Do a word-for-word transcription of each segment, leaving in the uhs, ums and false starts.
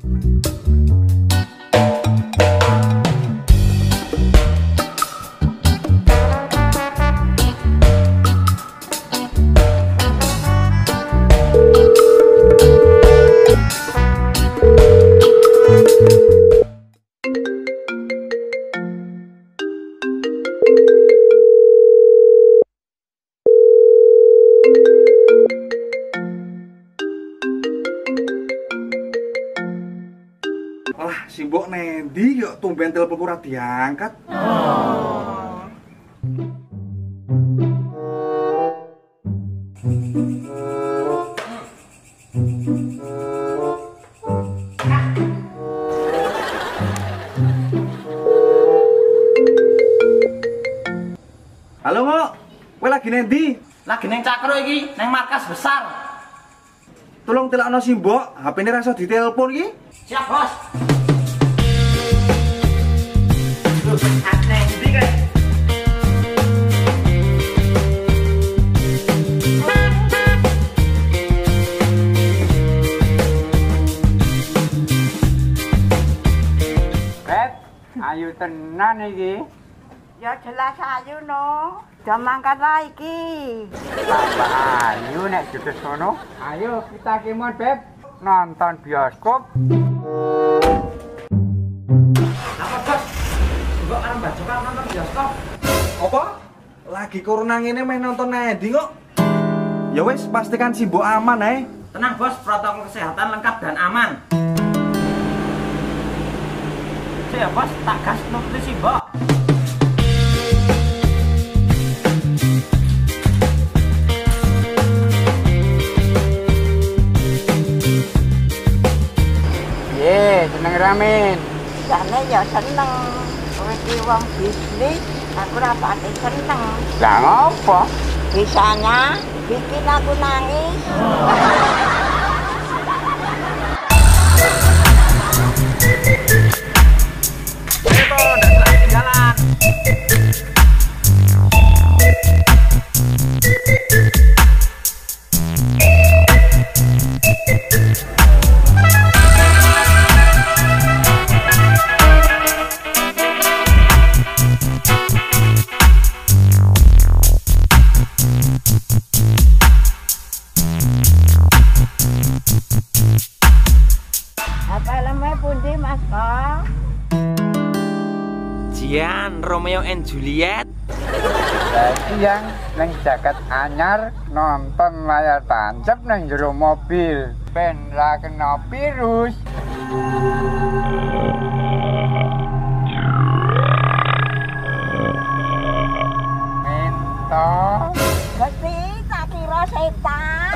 Wah, si Mbok Nendi kok tumben telepon ora diangkat. Oh. Halo, Mbok. Kowe lagi nendi? Lagi neng Cakro iki, neng markas besar. Tolong telakno si Mbok, H P-ne ra iso ditelepon iki. Siap, Bos. Loh, neng ndi kae? Beb, ayu tenan iki. Ya jelas ayu no. Jam mangkat lah iki. Tambah ayu nek judes ngono. Ayo kita kemon, Beb. Nonton bioskop. Apa, Bos? Mbok arep bacokan nonton bioskop. Apa? Lagi corona ngene main nonton nendi kok? Ya wis, pastikan si Mbok aman ae. Tenang, Bos, protokol kesehatan lengkap dan aman. Siap, Bos, tak gas nutrisi, Mbok. Ye, seneng ramen. Jane ya seneng. Kowe iki wong bisnis, aku ora pati seneng. Lah ngopo? Bisanya bikin aku nangis. Ayo, dan lagi jalan. Apa leme pundi Mas Kok? Jian, Romeo and Juliet. Lagi yang neng jaket anyar nonton layar tancap neng jero mobil. Ben ra kena virus. Minto. Mesti tak kira setan.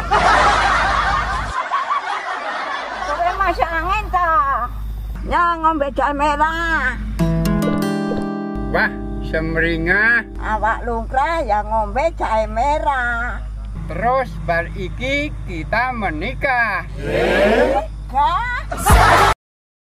Kowe masuk angin to. Ya ngombe jahe merah. Wah, semringah. Awak lungkrah ya ngombe jahe merah. Terus bar iki kita menikah. Gak.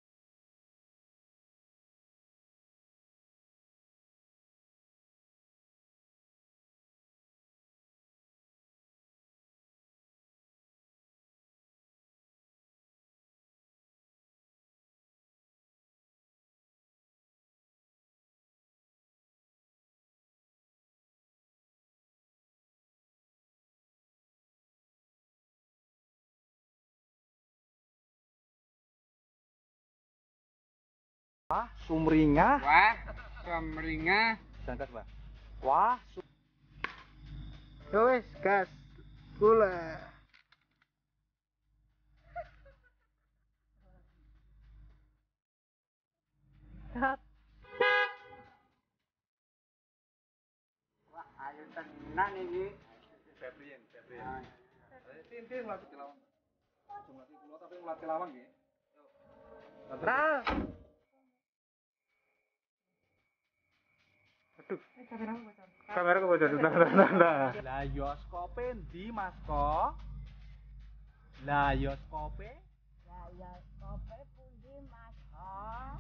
Wah, sumringah. Wah, semringah. Jangkat, Pak. Wah, su Wes gas gula. Wah, ayo tenan iki. Febrien, Febrien. Tin-tin ngelatih lawan. Cuma ngelatih kula tapi ngelatih lawan nggih. Nah. Aduh. Kamera kok bocor. Nah, nah, nah. Lah bioskope ndi, Mas Ko? Lah bioskope? Ya ya kope pundi Mas Kok?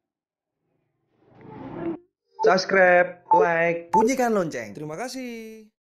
Subscribe, like, bunyikan lonceng. Terima kasih.